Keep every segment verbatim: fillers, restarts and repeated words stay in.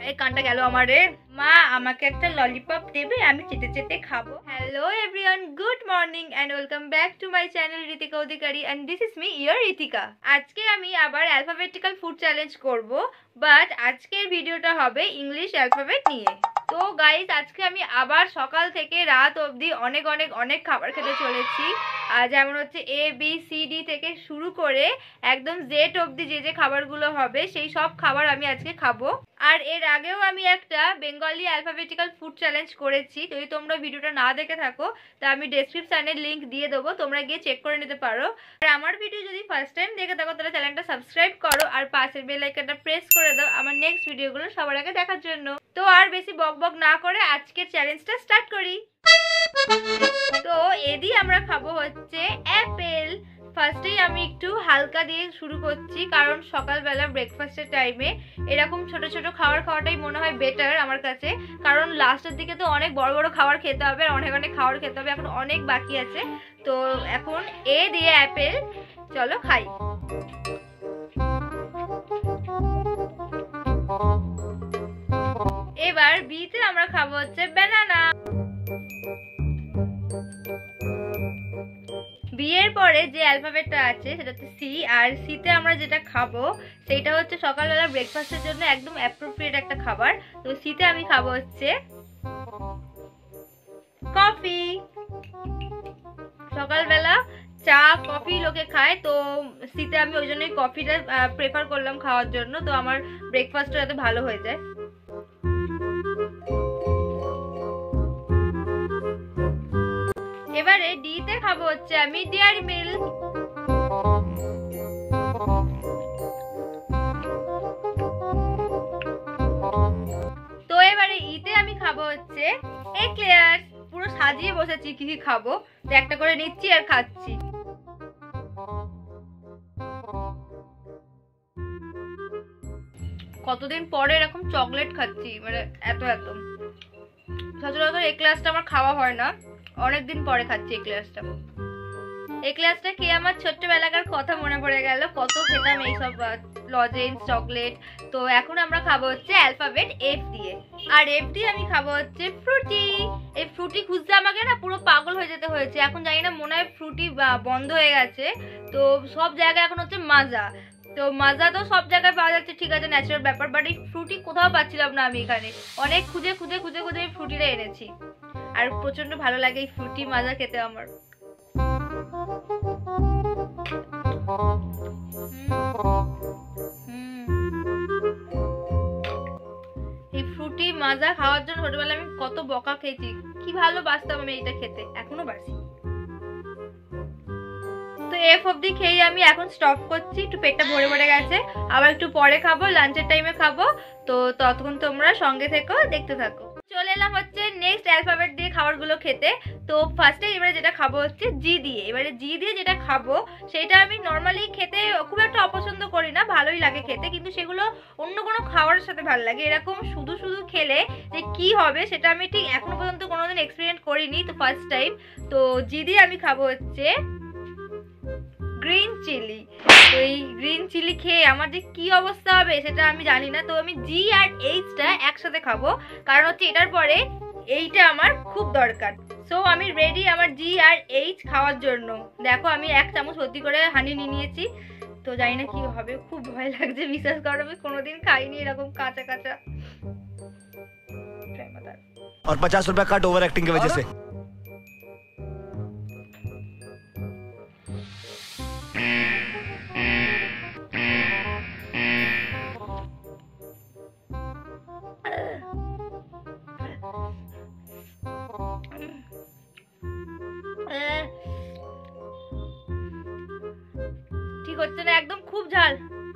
এই কানটা গেল আমারে। মা আমাকে একটা ললিপপ দেবে, আমি চেটে চেটে খাবো। Hello everyone, good morning and welcome back to my channel Ritika Adhikari and this is me your Ritika. আজকে আমি আবার অ্যালফাবেটিক্যাল ফুড চ্যালেঞ্জ করব, বাট আজকের ভিডিওটা হবে ইংলিশ অ্যালফাবেট নিয়ে। তো গাইজ, আজকে আমি আবার সকাল থেকে রাত অবধি অনেক অনেক অনেক খাবার খেতে চলেছি। আর যেমন হচ্ছে এ বি সি ডি থেকে শুরু করে একদম জেড অবধি যে যে খাবারগুলো হবে সেই সব খাবার আমি আজকে খাবো। আর এর আগেও আমি একটা বেঙ্গলি অ্যালফাবেটিক্যাল ফুড চ্যালেঞ্জ করেছি। যদি তোমরা ভিডিওটা না দেখে থাকো তা আমি ডেসক্রিপশানে লিঙ্ক দিয়ে দেবো, তোমরা গিয়ে চেক করে নিতে পারো। আর আমার ভিডিও যদি ফার্স্ট টাইম দেখে থাকো তাহলে চ্যানেলটা সাবস্ক্রাইব করো আর পাশের বেল আইকনটা প্রেস করে দাও আমার নেক্সট ভিডিওগুলো সবার আগে দেখার জন্য। তো আর বেশি বক বক না করে আজকের চ্যালেঞ্জটা স্টার্ট করি। তো এদি আমরা খাবো হচ্ছে অ্যাপেল। ফার্স্টেই আমি একটু হালকা দিয়ে শুরু করছি, কারণ সকালবেলা ব্রেকফাস্টের টাইমে এরকম ছোট ছোট খাবার খাওয়াটাই মনে হয় বেটার আমার কাছে, কারণ লাস্টের দিকে তো অনেক বড় বড় খাবার খেতে হবে, অনেক অনেক খাবার খেতে হবে, এখন অনেক বাকি আছে। তো এখন এ দিয়ে অ্যাপেল, চলো খাই। এবার বিতে আমরা খাবো হচ্ছে ব্যানানা। বি এর পরে যে অ্যালফাবেটটা আছে সেটা হচ্ছে সি, আর সিতে আমরা যেটা খাবো সেটা হচ্ছে সকালবেলা ব্রেকফাস্টের জন্য একদম অ্যাপ্রোপ্রিয়েট একটা খাবার। তো সিতে আমি খাবো হচ্ছে কফি। সকালবেলা চা কফি লোকে খায়, তো সিতে আমি ওই জন্যই কফিটা প্রেফার করলাম খাওয়ার জন্য, তো আমার ব্রেকফাস্টটা যাতে ভালো হয়ে যায়। এবারে ডিতে খাবো হচ্ছে আমি ডেয়ারি মিল্ক। তো এবারে ইতে আমি খাবো হচ্ছে এক্লেয়ার্স। পুরো সাজিয়ে বসেছি কি কি খাবো, তো একটা করে নিচ্ছি আর খাচ্ছি। কতদিন পরে এরকম চকলেট খাচ্ছি, মানে এত এত। সচরাচর এক্লেয়ার্সটা আমার খাওয়া হয় না, অনেকদিন পরে খাচ্ছি এক্লেয়ার্সটা। এক্লেয়ার্সটা খেয়ে আমার ছোট্টবেলাকার কথা মনে পড়ে গেল, কত খেতাম এইসব লজেন্স চকলেট। তো এখন আমরা খাবো হচ্ছে অ্যালফাবেট এফ দিয়ে, আর এফ দিয়ে আমি খাবো হচ্ছে ফ্রুটি। এই ফ্রুটি খুঁজতে আমাকে না পুরো পাগল হয়ে যেতে হয়েছে, এখন জানি না মনে হয় ফ্রুটি বন্ধ হয়ে গেছে। তো সব জায়গায় এখন হচ্ছে মাজা, তো মাজা তো সব জায়গায় পাওয়া যাচ্ছে, ঠিক আছে ন্যাচারাল ব্যাপার, বাট এই ফ্রুটি কোথাও পাচ্ছিলাম না আমি এখানে। অনেক খুঁজে খুঁজে খুঁজে খুঁজে এই ফ্রুটিটা এনেছি, আর প্রচন্ড ভালো লাগে এই ফ্রুটি মাজা খেতে আমার। এই ফ্রুটি মাজা খাওয়ার জন্য ছোটবেলায় আমি কত বকা খেয়েছি, কি ভালো বাসতাম আমি এটা খেতে, এখনো বাসি। তো এফ অবধি খেয়ে আমি এখন স্টপ করছি, একটু পেটটা ভরে ভরে গেছে, আবার একটু পরে খাবো, লাঞ্চের টাইমে খাবো। তো ততক্ষণ তোমরা সঙ্গে থেকো, দেখতে থাকো। চলে এলাম হচ্ছে নেক্সট অ্যালফাবেট দিয়ে খাবারগুলো খেতে। তো ফার্স্টে এবারে যেটা খাবো হচ্ছে জি দিয়ে। এবারে জি দিয়ে যেটা খাবো সেটা আমি নর্মালি খেতে খুব একটা অপছন্দ করি না, ভালোই লাগে খেতে, কিন্তু সেগুলো অন্য কোনো খাবারের সাথে ভালো লাগে। এরকম শুধু শুধু খেলে যে কি হবে সেটা আমি ঠিক এখনো পর্যন্ত কোনোদিন এক্সপেরিয়েন্স করিনি, তো ফার্স্ট টাইম। তো জি দিয়ে আমি খাবো হচ্ছে গ্রিন চিলি। তো এই গ্রিন চিলি খেয়ে আমার যে কি অবস্থা হবে সেটা আমি জানি না, তো আমি জি আর এইচটা একসাথে খাবো, কারণ হচ্ছে এটার পরে এইটা আমার খুব দরকার। সো আমি রেডি আমার জি আর এইচ খাওয়ার জন্য। দেখো আমি এক চামচ ভর্তি করে হানি নিয়ে নিয়েছি, তো জানি না কি হবে, খুব ভয় লাগছে, বিশ্বাস করো আমি কোনোদিন খাইনি এরকম কাঁচা কাঁচা। और पचास रुपया कट ओवर एक्टिंग की वजह से। ঠিক হচ্ছে না, একদম খুব ঝাল।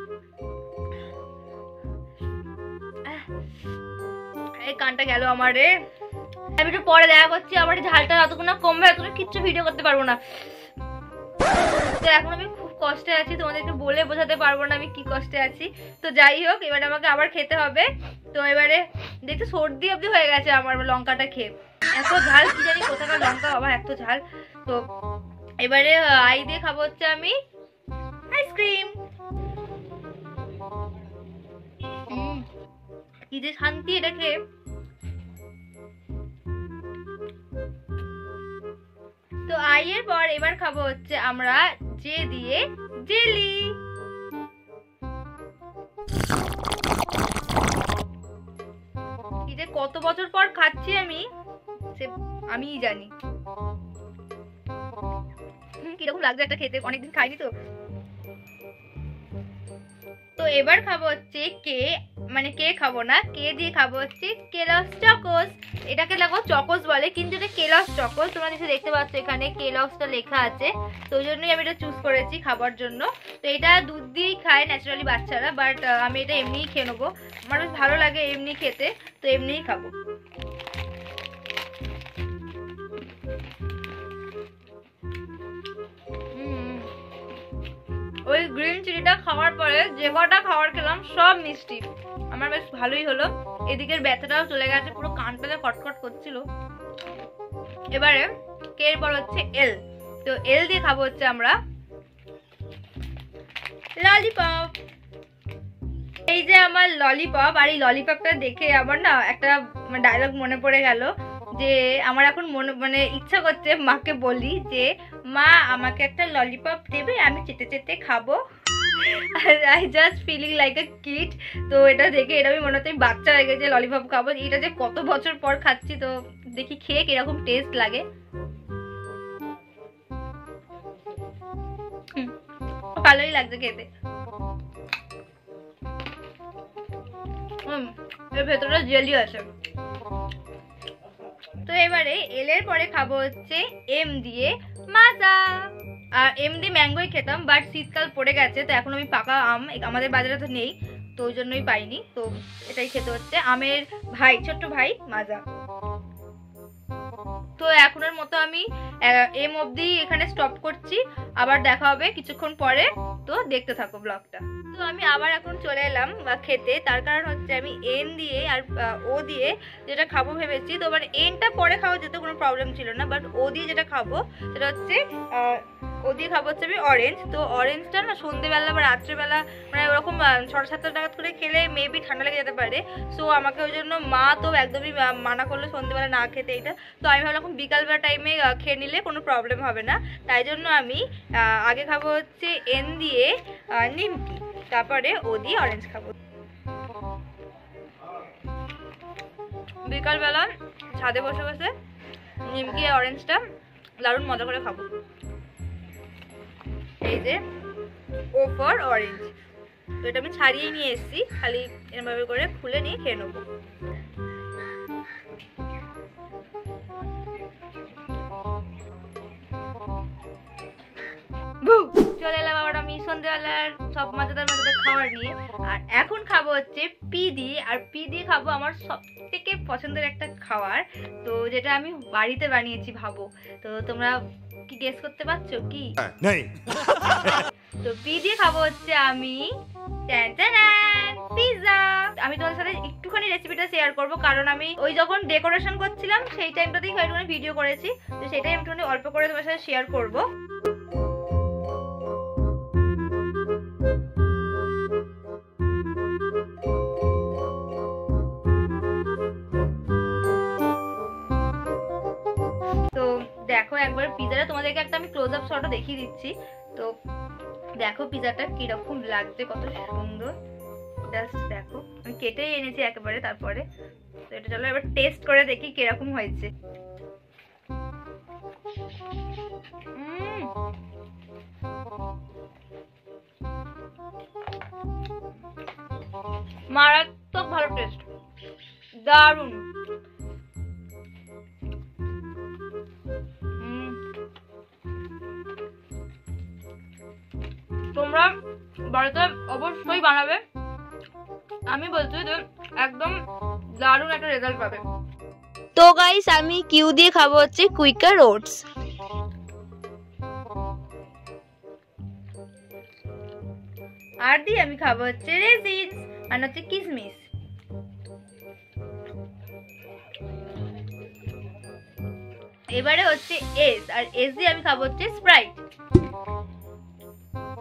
এই কানটা গেল আমার রে। আমি একটু পরে দেখা করছি, আমার ঝালটা যতক্ষণ না কমবে ততক্ষণ কিচ্ছু ভিডিও করতে পারবো না। তো এখন আমি খুব কষ্টে আছি, তোমাদেরকে বলে বোঝাতে পারবো না আমি কি কষ্টে আছি। তো যাই হোক, এবারে আমাকে আবার খেতে হবে। তো এবারে দেখতে সর্দি অবধি হয়ে গেছে আমার লঙ্কাটা খেয়ে, এত ঝাল, কি জানি কোথাকার লঙ্কা বাবা, এত ঝাল। তো এবারে আই দিয়ে খাবো হচ্ছে আমি আইসক্রিম। কি যে শান্তি এটা খেয়ে। তো আইয়ের পর এবার খাবো হচ্ছে আমরা জে দিয়ে জেলি। এটা কত বছর পর খাচ্ছি আমি, সে আমিই জানি কিরকম লাগছে একটা খেতে, অনেকদিন খাইনি তো। তো এবার খাবো হচ্ছে কে, মানে কে খাবো না, কে দিয়ে খাবো হচ্ছে কেলস চকোস। এটাকে লাগো চকোস বলে, কিন্তু এটা কেলস চকোস। তোমরা নিশ্চয়ই দেখতে পাচ্ছ এখানে কেলসটা লেখা আছে, তো ওই জন্যই আমি এটা চুজ করেছি খাবার জন্য। তো এটা দুধ দিয়েই খায় ন্যাচারালি বাচ্চারা, বাট আমি এটা এমনিই খেয়ে নেবো, আমার বেশ ভালো লাগে এমনি খেতে, তো এমনিই খাবো। ওই গ্রিন চিলিটা খাওয়ার পরে যে কটা খাবার খেলাম সব মিষ্টি, আমার বেশ ভালোই হলো। এদিকের ব্যথাটাও চলে গেছে, পুরো কানটাতে খটখট করছিল। এবারে কে এর পর হচ্ছে এল, তো এল দিয়ে খাবো হচ্ছে আমরা ললিপপ। এই যে আমার ললিপপ, আর এই ললিপপটা দেখে আমার না একটা ডায়লগ মনে পড়ে গেল, যে আমার এখন মনে মানে ইচ্ছা করছে মাকে বলি যে মা আমাকে একটা ললিপপ দেবে, আমি চেটে চেটে খাবো। I just feeling like a kid. তো এটা দেখে এরকমই মনে হচ্ছে আমি বাচ্চা হয়ে গেছে, ললিপপ খাবো। এটা যে কত বছর পর খাচ্ছি, তো দেখি খেয়ে কিরকম টেস্ট লাগে। ভালোই লাগছে খেতে। হুম, এর ভেতরে জেলি আছে। তো এবারে এল এর পরে খাবো হচ্ছে এম দিয়ে মাজা। আর এম দিয়ে ম্যাঙ্গোই খেতাম, বাট শীতকাল পড়ে গেছে, তো এখন আমি পাকা আম আমাদের বাজারে তো নেই, তো ওই জন্যই পাইনি, তো এটাই খেতে হচ্ছে। আমের ভাই, ছোট্ট ভাই মাজা। তো এখনের মতো আমি এম অবধি এখানে স্টপ করছি, আবার দেখা হবে কিছুক্ষণ পরে, তো দেখতে থাকো ব্লগটা। তো আমি আবার এখন চলে এলাম খেতে, তার কারণ হচ্ছে আমি এন দিয়ে আর ও দিয়ে যেটা খাবো ভেবেছি। তো মানে এনটা পরে খাওয়া যেতে কোনো প্রবলেম ছিল না, বাট ও দিয়ে যেটা খাবো সেটা হচ্ছে ও দিয়ে খাবো হচ্ছে আমি অরেঞ্জ। তো অরেঞ্জটা না সন্ধ্যেবেলা বা রাত্রেবেলা মানে ওরকম ছটা সাতটা টাকা করে খেলে মেবি ঠান্ডা লেগে যেতে পারে, সো আমাকে ওই জন্য মা তো একদমই মানা করলো সন্ধ্যেবেলা না খেতে এটা। তো আমি ভাবলাম এখন বিকালবেলা টাইমে খেয়ে নিলে কোনো প্রবলেম হবে না, তাই জন্য আমি আগে খাবো হচ্ছে এন দিয়ে নিমকি, তারপরে ও দিয়ে অরেঞ্জ খাবো। বিকালবেলা ছাদে বসে বসে নিমকি আর অরেঞ্জটা দারুণ মজা করে খাবো। এই যে ও ফর অরেঞ্জ, তো এটা আমি ছাড়িয়ে নিয়ে এসেছি, খালি এরকম করে খুলে নিয়ে খেয়ে নেবো। চলে এলাম আবার আমি সন্ধ্যেবেলার সব মজাদার মজাদার খাবার নিয়ে, আর এখন খাবো হচ্ছে পি দিয়ে। আর পি দিয়ে খাবো আমার সব থেকে পছন্দের একটা খাবার, তো যেটা আমি বাড়িতে বানিয়েছি ভাবো। তো তোমরা কি গেস করতে পারছো কি? তো পি দিয়ে খাবো হচ্ছে আমি পিৎজা। আমি তোমাদের সাথে একটুখানি রেসিপিটা শেয়ার করবো, কারণ আমি ওই যখন ডেকোরেশন করছিলাম সেই টাইমটাতেই একটুখানি ভিডিও করেছি, তো সেটাই আমি একটুখানি অল্প করে তোমার সাথে শেয়ার করবো। দেখো একবার পিজাটা তোমাদেরকে একটা আমি ক্লোজ আপ শটও দেখিয়ে দিচ্ছি। তো দেখো পিজাটা কিরকম লাগছে, কত সুন্দর, জাস্ট দেখো আমি কেটেই এনেছি একেবারে। তারপরে তো এটা চলো এবার টেস্ট করে দেখি কিরকম হয়েছে। মারাত্মক ভালো টেস্ট, দারুণ। তোমরা বাড়িতে অবশ্যই বানাবে, আমি বলছি যে একদম দারুণ একটা রেজাল্ট পাবে। তো গাইস আমি কিউ দিয়ে খাবো হচ্ছে কুইকার ওটস। আর দিয়ে আমি খাবো হচ্ছে রেজিনস, আর হচ্ছে কিসমিস। এবারে হচ্ছে এস, আর এস দিয়ে আমি খাবো হচ্ছে স্প্রাইট।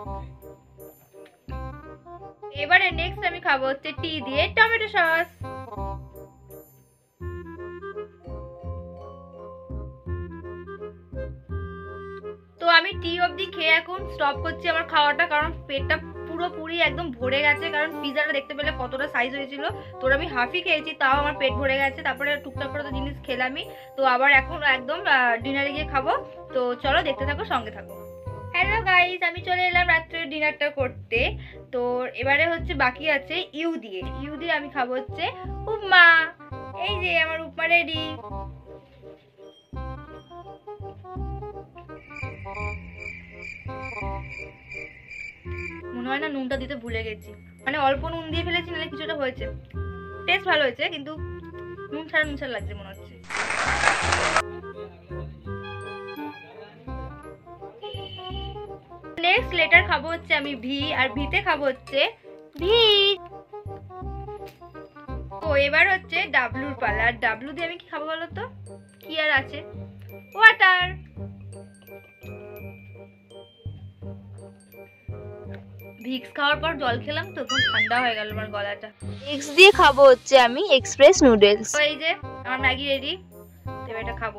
এবারে নেক্সট আমি খাবো হচ্ছে টি দিয়ে টমেটো সস। আমি টি অবধি খেয়ে এখন স্টপ করছি আমার খাওয়াটা, কারণ পেটটা পুরোপুরি একদম ভরে গেছে। কারণ পিজাটা দেখতে পেলে কতটা সাইজ হয়েছিল, তোর আমি হাফই খেয়েছি, তাও আমার পেট ভরে গেছে। তারপরে টুকটাক করে তো জিনিস খেলামই, তো আবার এখন একদম ডিনারে গিয়ে খাবো। তো চলো দেখতে থাকো, সঙ্গে থাকো। হ্যালো গাইস, আমি চলে এলাম রাত্রের ডিনারটা করতে। তো এবারে হচ্ছে বাকি আছে ইউ দিয়ে। ইউ দিয়ে আমি খাবো হচ্ছে উপমা। এই যে আমার উপমা রেডি। মনে হয় না নুনটা দিতে ভুলে গেছি, মানে অল্প নুন দিয়ে ফেলেছি, নাহলে কিছুটা হয়েছে। টেস্ট ভালো হয়েছে, কিন্তু নুন ছাড়া নুন ছাড়া লাগছে মনে হচ্ছে। নেক্সট লেটার খাবো হচ্ছে আমি ভি, আর ভিতে খাবো হচ্ছে ভি। তো এবার হচ্ছে ডাব্লুর পালা। আর ডাব্লু দিয়ে আমি কি খাবো বলো তো? কি আর আছে, ওয়াটার। ভিক্স খাওয়ার পর জল খেলাম তো এখন ঠান্ডা হয়ে গেল আমার গলাটা। এক্স দিয়ে খাবো হচ্ছে আমি এক্সপ্রেস নুডলস। তো এই যে আমার ম্যাগি রেডি, এবার এটা খাবো।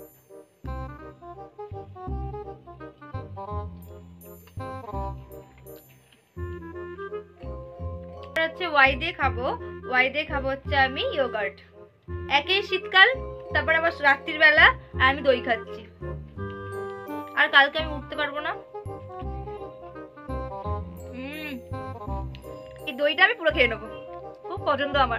হচ্ছে ওয়াই দিয়ে খাবো। ওয়াই দিয়ে খাবো হচ্ছে আমি ইয়োগার্ট। একই শীতকাল, তারপর আবার রাত্রির বেলা আর আমি দই খাচ্ছি। আর কালকে আমি উঠতে পারবো না। হুম, এই দইটা আমি পুরো খেয়ে নেবো, খুব পছন্দ আমার।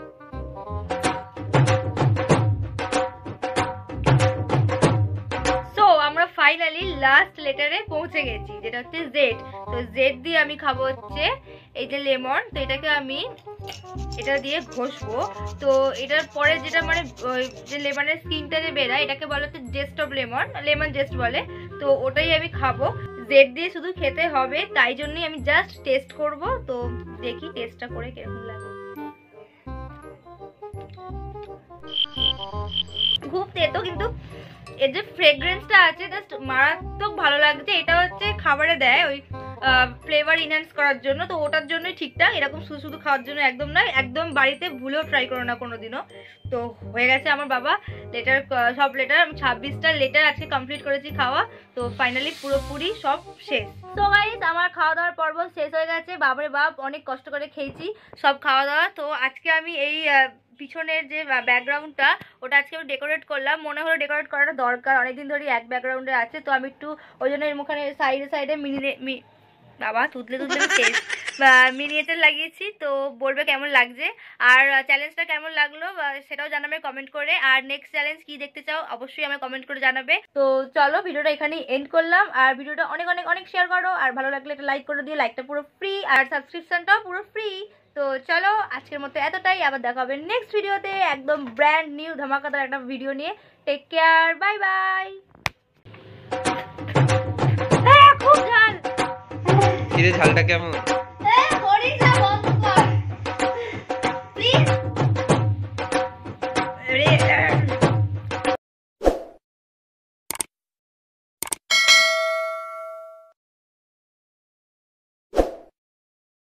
সো আমরা ফাইনালি লাস্ট লেটারে পৌঁছে গেছি, যেটা হচ্ছে জেড। তো জেড দিয়ে আমি খাবো হচ্ছে এই যে লেমন। তো এটাকে আমি এটা দিয়ে ঘষবো। তো এটার পরে যেটা মানে যে লেমনের স্কিনটা যে বেরায়, এটাকে বলে হচ্ছে zest of lemon, lemon zest বলে। তো ওটাই আমি খাবো। জেড দিয়ে শুধু খেতে হবে, তাই জন্যই আমি জাস্ট টেস্ট করব। তো দেখি টেস্টটা করে কিরকম লাগে। খুব তেতো, কিন্তু এর যে ফ্রেগ্রেন্সটা আছে জাস্ট মারাত্মক ভালো লাগছে। এটা হচ্ছে খাবারে দেয় ওই ফ্লেভার ইনহ্যান্স করার জন্য, তো ওটার জন্যই ঠিকঠাক। এরকম শুধু শুধু খাওয়ার জন্য একদম নয়, একদম বাড়িতে ভুলেও ট্রাই করো না কোনোদিনও। তো হয়ে গেছে আমার বাবা লেটার, সব লেটার আমি ছাব্বিশটা লেটার আজকে কমপ্লিট করেছি খাওয়া। তো ফাইনালি পুরোপুরি সব শেষ। তো গাইস, আমার খাওয়া দাওয়ার পর্ব শেষ হয়ে গেছে। বাবারে বাপ, অনেক কষ্ট করে খেয়েছি সব খাওয়া দাওয়া। তো আজকে আমি এই পিছনের যে ব্যাকগ্রাউন্ডটা, ওটা আজকে আমি ডেকোরেট করলাম। মনে হলো ডেকোরেট করাটা দরকার, অনেকদিন ধরে এক ব্যাকগ্রাউন্ডে আছে। তো আমি একটু ওই জন্য এর মুখে সাইডে সাইডে মিনি বাবা তুতলে তুতলে শেষ মিনিয়েচার লাগিয়েছি। তো বলবে কেমন লাগছে, আর চ্যালেঞ্জটা কেমন লাগলো সেটাও জানাবে কমেন্ট করে। আর নেক্সট চ্যালেঞ্জ কি দেখতে চাও অবশ্যই আমায় কমেন্ট করে জানাবে। তো চলো ভিডিওটা এখানেই এন্ড করলাম। আর ভিডিওটা অনেক অনেক অনেক শেয়ার করো, আর ভালো লাগলে একটা লাইক করে দিও। লাইকটা পুরো ফ্রি, আর সাবস্ক্রিপশনটাও পুরো ফ্রি। তো চলো আজকের মতো এতটাই, আবার দেখা হবে নেক্সট ভিডিওতে একদম ব্র্যান্ড নিউ ধামাকাদার একটা ভিডিও নিয়ে। Take care, bye bye. খুব ঝাল, কিরে ঝালটা কেমন? এ করিস না, বন্ধ কর প্লিজ।